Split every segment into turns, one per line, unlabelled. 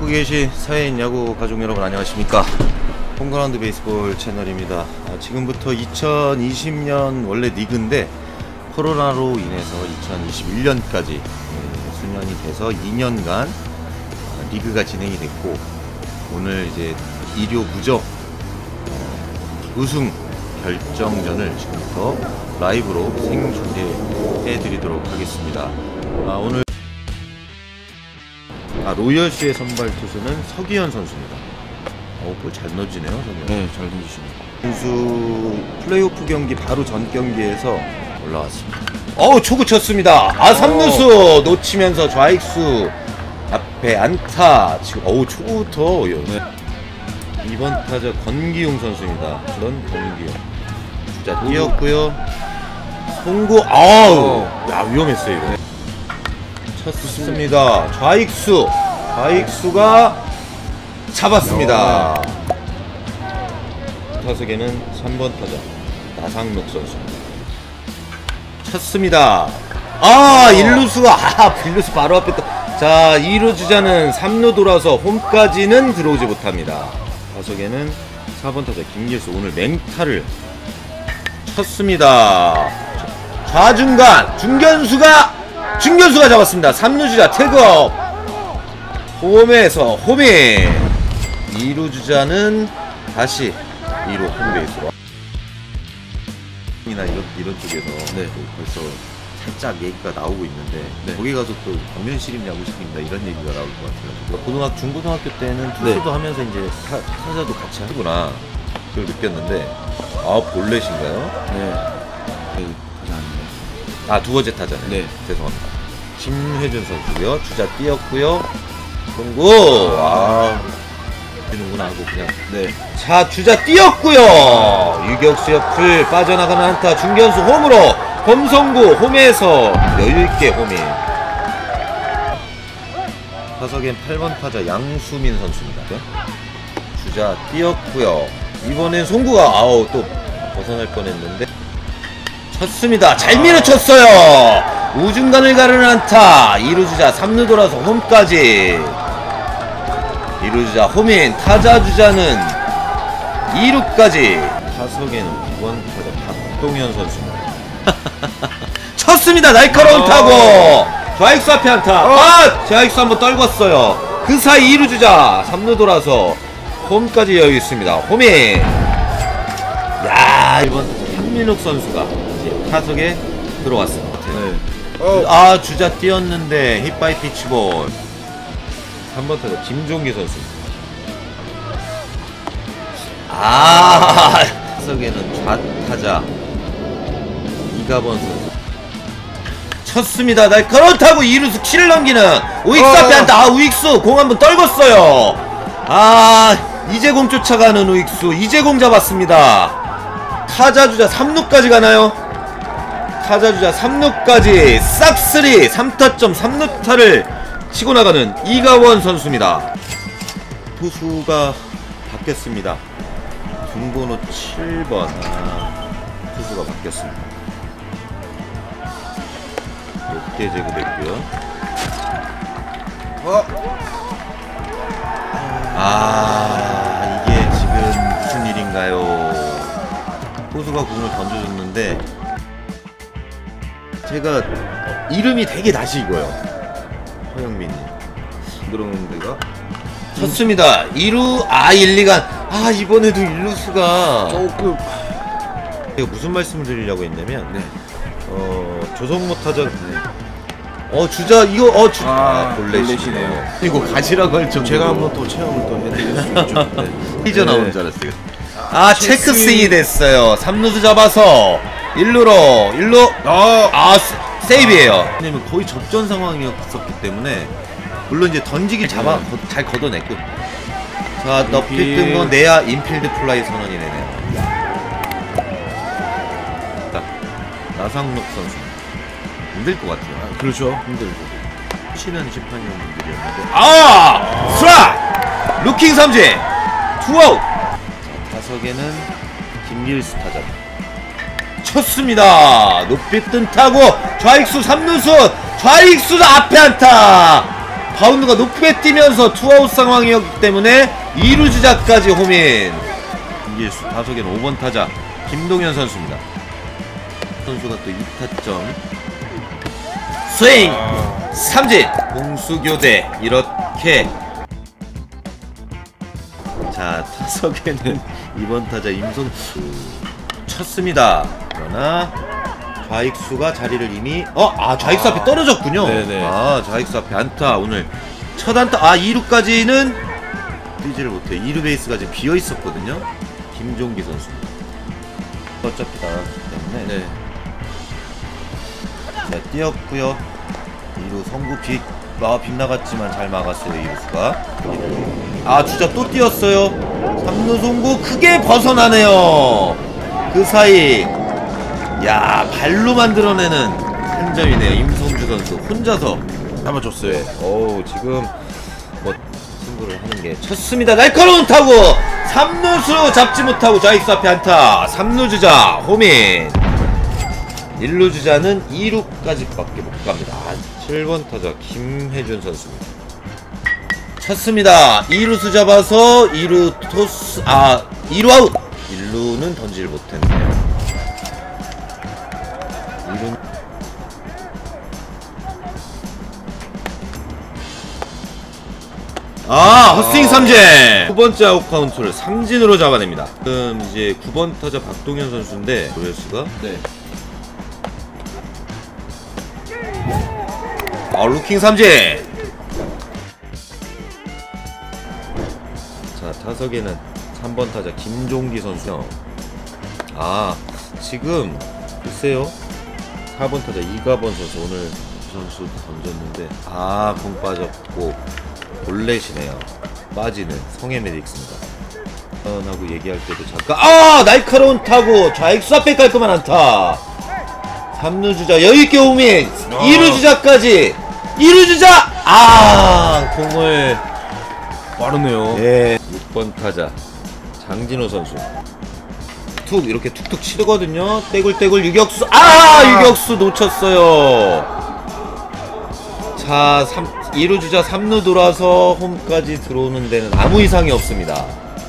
보고 계신 사회인 야구 가족 여러분 안녕하십니까. 홈그라운드 베이스볼 채널입니다. 지금부터 2020년 원래 리그인데 코로나로 인해서 2021년까지 수년이 돼서 2년간 리그가 진행이 됐고, 오늘 이제 2료 무적 우승 결정전을 지금부터 라이브로 생중계해 드리도록 하겠습니다. 오늘 로열스의 선발 투수는 서기현 선수입니다. 볼 잘 넣어지네요, 서기현.
네, 잘 던지시네요.
선수 플레이오프 경기 바로 전 경기에서 올라왔습니다. 초구 쳤습니다. 3루수 놓치면서 좌익수 앞에 안타. 지금 초구부터
네.
2번 타자 권기용 선수입니다. 그런 권기용 주자 뛰었고요. 송구. 야, 위험했어요 이거. 쳤습니다. 좌익수가 잡았습니다. 타석에는 3번 타자 나상록 선수 쳤습니다. 1루수가 빌루수 바로 앞에 자, 2루 주자는 3루 돌아서 홈까지는 들어오지 못합니다. 타석에는 4번 타자 김길수, 오늘 맹타를 쳤습니다. 좌중간 중견수가 잡았습니다. 3루 주자 태그업, 홈에서 홈인. 2루 주자는 다시 2루 홈베이스로. 이나 이런 쪽에서 벌써 살짝 얘기가 나오고 있는데, 거기 가서 또 박면시림 야구시킵니다 이런 얘기가 나올 것 같아요. 중고등학교 때는 투수도 하면서 이제 타자도 같이 하구나, 그걸 느꼈는데. 볼넷인가요?
네.
두 번째 타자네.
네.
죄송합니다. 심회준 선수고요. 주자 뛰었고요. 송구. 뛰는구나 하고 그냥. 네. 자, 주자 뛰었고요. 유격수 옆을 빠져나가는 안타. 중견수 홈으로. 범성구 홈에서 여유있게 홈인. 타석엔 8번 타자 양수민 선수입니다. 주자 뛰었고요. 이번엔 송구가 또 벗어날 뻔했는데 쳤습니다. 잘 밀어쳤어요. 우중간을 가르는 안타. 2루 주자 3루 돌아서 홈까지. 2루 주자 홈인. 타자 주자는 2루까지. 타석에는 9번 타자 박동현 선수입니다. 쳤습니다. 날카로운 타고 좌익수 앞에 안타. 좌익수 한번 떨궜어요. 그 사이 2루 주자 3루 돌아서 홈까지 여유 있습니다. 홈인. 야, 1번 현민욱 선수가 이제 타석에 들어왔습니다. 네. 주자 뛰었는데 힛바이 피치볼. 3번 타자 김종기 선수. 타석에는 좌타자 이가번 선수 쳤습니다. 날카로운 타고 2루수 키를 넘기는 우익수 앞에 안타. 우익수 공 한번 떨궜어요. 이재공 쫓아가는 우익수. 이재공 잡았습니다. 타자 주자 3루까지 가나요? 타자 주자 3루까지 싹쓸이 3타점 3루타를 치고 나가는 이가원 선수입니다. 투수가 바뀌었습니다. 등번호 7번 투수가 바뀌었습니다. 높게 제구됐고요. 이게 지금 무슨 일인가요? 투수가 공을 던져줬는데 제가 이름이 되게 낯이 익어요. 허영민이. 그런 데가 쳤습니다. 2루 1, 2간. 이번에도 1루수가 조금. 제가 무슨 말씀을 드리려고 했냐면, 조성모 타자. 주자 이거 볼넷이네요. 이거 가시라고 할 정도로
제가 한번 또 체험을 또 해드릴 수 있죠.
삐져 나오는 줄 알았어요. 체크 스윙이 됐어요. 3루수 잡아서 1루로 세이브예요. 왜냐면 거의 접전 상황이었기 때문에, 물론 이제 던지기 잘 걷어냈고. 자, 높이 뜬 건 내야 인필드 플라이 선언이네요. 나상록 선수 힘들 것 같아요.
그렇죠. 힘들고.
치는 심판위원분들이었는데. 스트라이크! 루킹 삼진! 투아웃! 타석에는 김길수 타자. 쳤습니다. 높이 뜬 타고 좌익수 3루수. 좌익수 앞에 안타. 바운드가 높게 뛰면서 투아웃 상황이었기 때문에 2루 주자까지 홈인. 김길수 타석에는 5번 타자 김동현 선수입니다. 선수가 또 2타점 스윙 삼진 공수교대. 이렇게 자 타석에는 2번 타자 임선수 쳤습니다. 그러나 좌익수가 자리를 이미 좌익수 앞에 떨어졌군요.
네네.
좌익수 앞에 안타. 오늘 첫 안타. 2루까지는 뛰지를 못해. 2루 베이스가 지금 비어 있었거든요. 김종기 선수. 어차피 나왔기 때문에
네.
자, 뛰었고요. 2루 성구 빗나갔지만 잘 막았어요. 2루수가. 주자 또 뛰었어요. 3루 송구 크게 벗어나네요. 그 사이 발로 만들어내는 한 점이네요. 임성주 선수 혼자서
잡아줬어요.
지금 뭐 승부를 하는 게 쳤습니다. 날카로운 타구 3루수 잡지 못하고 좌익수 앞에 안타. 3루 주자 홈인. 1루 주자는 2루까지밖에 못 갑니다. 7번 타자 김혜준 선수입니다. 쳤습니다. 2루수 잡아서 2루 토스 2루 아웃. 1루는 던지질 못했네요. 2루 헛스윙 삼진! 9번째 아웃 카운트를 삼진으로 잡아냅니다. 지금 이제 9번 타자 박동현 선수인데 조회수가
네.
루킹 삼진! 자, 타석에는 3번 타자 김종기 선수요. 지금 글쎄요. 4번 타자 이가번 선수 오늘 선수 던졌는데 공 빠졌고 볼넷이네요. 빠지는 성해 메딕스입니다. 하고 얘기할 때도 잠깐 날카로운 타구 좌익수 앞에 깔끔한 안타. 3루 주자 여유있게 홈인. 2루 주자까지 2루 주자 공을
빠르네요.
6번 타자 장진호 선수 툭 이렇게 툭툭 치거든요. 떼굴떼굴 유격수 유격수 놓쳤어요. 자 2루 주자 3루 돌아서 홈까지 들어오는 데는 아무 이상이 없습니다.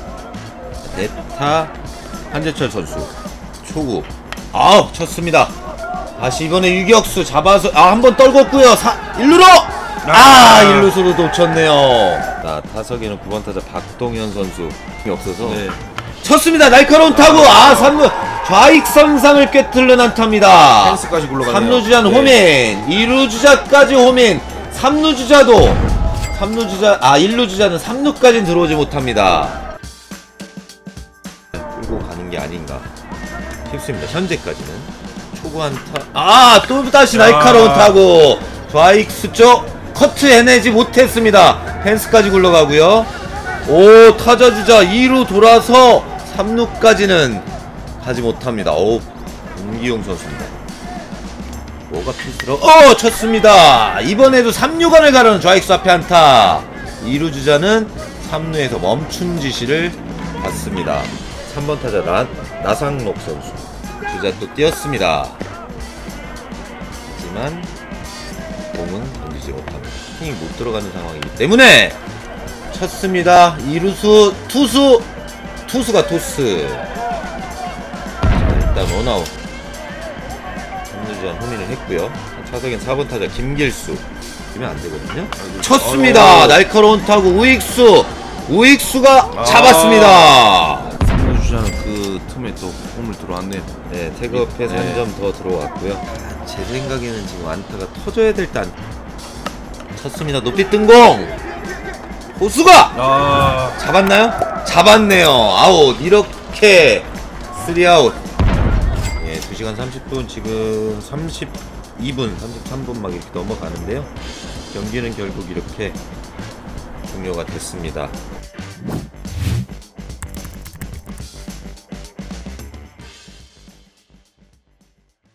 네타 한재철 선수 초구 쳤습니다. 다시 이번에 유격수 잡아서 한번 떨궜고요. 1루로 1루수로 놓쳤네요. 자 타석에는 9번 타자 박동현 선수 힘이 없어서 쳤습니다. 날카로운 타구 3루 좌익선상을 꿰뚫는 안타입니다.
펜스까지 굴러가네요.
3루 주자는 홈인. 2루 주자까지 홈인. 3루 주자도 1루 주자는 3루까지는 들어오지 못합니다. 끌고 가는 게 아닌가 싶습니다. 현재까지는 초구 안타. 또 다시 날카로운 타구 좌익수 쪽 커트 해내지 못했습니다. 펜스까지 굴러가고요. 타자 주자 2루 돌아서 3루까지는 가지 못합니다. 김기용 선수입니다. 뭐가 필수로 쳤습니다. 이번에도 3루간을 가르는 좌익수 앞에 안타. 2루 주자는 3루에서 멈춘 지시를 받습니다. 3번 타자 나상록 선수 주자 또 뛰었습니다. 하지만 공은 던지지 못합니다. 힘이 못 들어가는 상황이기 때문에 쳤습니다. 2루수 투수가 토스. 일단 원아웃. 3루주자 홈인을 했고요. 타석엔 4번 타자 김길수. 이면 안 되거든요. 쳤습니다. 날카로운 타구 우익수가 잡았습니다.
3루 주자는 그 틈에 또 홈을 들어왔네요.
태그업에서 한 점 더 들어왔고요. 제 생각에는 지금 안타가 터져야 될 때 쳤습니다. 높이 뜬 공. 호수가 잡았나요? 잡았네요. 아웃. 이렇게 3아웃. 2시간 30분 지금 32분 33분 막 이렇게 넘어가는데요. 경기는 결국 이렇게 종료가 됐습니다.